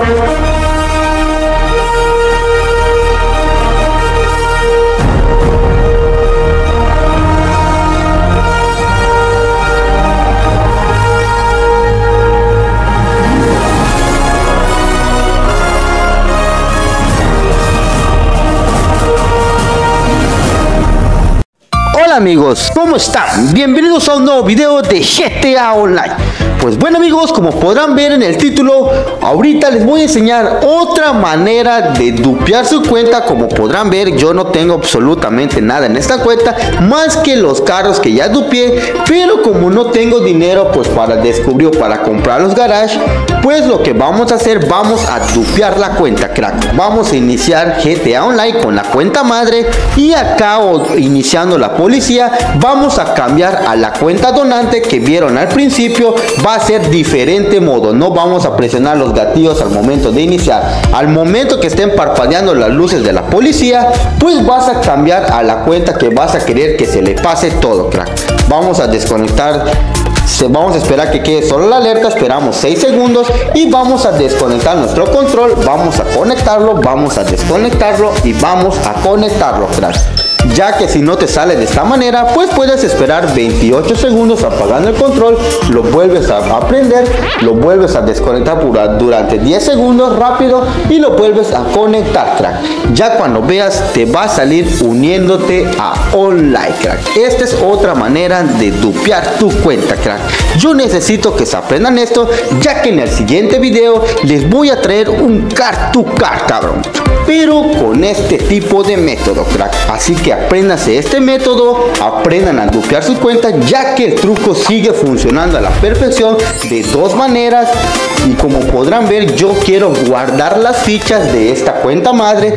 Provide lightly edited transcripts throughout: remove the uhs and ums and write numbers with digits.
Hola amigos, ¿cómo están? Bienvenidos a un nuevo video de GTA Online. Pues bueno amigos, como podrán ver en el título, ahorita les voy a enseñar otra manera de dupear su cuenta. Como podrán ver, yo no tengo absolutamente nada en esta cuenta, más que los carros que ya dupeé. Pero como no tengo dinero pues para descubrir o para comprar los garage, pues lo que vamos a hacer, vamos a dupear la cuenta, crack. Vamos a iniciar GTA Online con la cuenta madre, y acá iniciando la policía, vamos a cambiar a la cuenta donante que vieron al principio. Va a ser diferente modo, no vamos a presionar los gatillos al momento de iniciar. Al momento que estén parpadeando las luces de la policía, pues vas a cambiar a la cuenta que vas a querer que se le pase todo, crack. Vamos a desconectar. Vamos a esperar que quede solo la alerta, esperamos 6 segundos y vamos a desconectar nuestro control. Vamos a conectarlo, vamos a desconectarlo y vamos a conectarlo, crack. Ya que si no te sale de esta manera, pues puedes esperar 28 segundos apagando el control, lo vuelves a prender, lo vuelves a desconectar durante 10 segundos rápido y lo vuelves a conectar, crack. Ya cuando veas te va a salir uniéndote a online, crack. Esta es otra manera de dupear tu cuenta, crack. Yo necesito que se aprendan esto, ya que en el siguiente video les voy a traer un car to car, cabrón, pero con este tipo de método, crack. Así que apréndanse este método, aprendan a dupear su cuenta, ya que el truco sigue funcionando a la perfección de dos maneras. Y como podrán ver, yo quiero guardar las fichas de esta cuenta madre.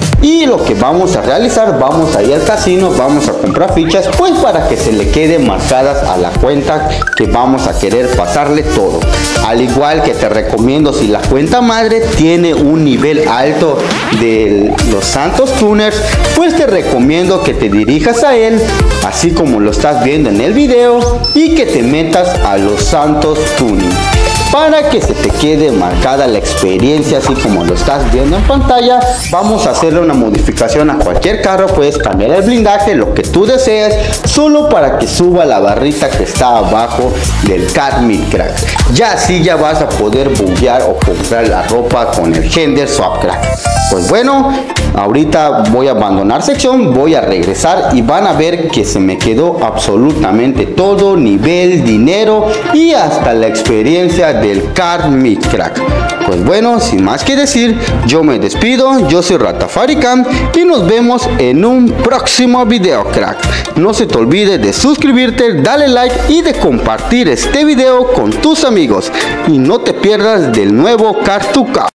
Y lo que vamos a realizar, vamos a ir al casino, vamos a comprar fichas, pues para que se le queden marcadas a la cuenta que vamos a querer pasarle todo. Al igual que te recomiendo, si la cuenta madre tiene un nivel alto de los Santos Tuners, pues te recomiendo que te dirijas a él, así como lo estás viendo en el video, y que te metas a los Santos Tuning, para que se te quede marcada la experiencia así como lo estás viendo en pantalla. Vamos a hacerle una modificación a cualquier carro, puedes cambiar el blindaje, lo que tú desees, solo para que suba la barrita que está abajo del Car Meet, crack. Ya así ya vas a poder buguear o comprar la ropa con el Gender Swap, crack. Pues bueno, ahorita voy a abandonar sección, voy a regresar y van a ver que se me quedó absolutamente todo, nivel, dinero y hasta la experiencia del Car Meet, crack. Pues bueno, sin más que decir, yo me despido, yo soy Ratafaricam y nos vemos en un próximo video, crack. No se te olvide de suscribirte, dale like y de compartir este video con tus amigos, y no te pierdas del nuevo Car to Car.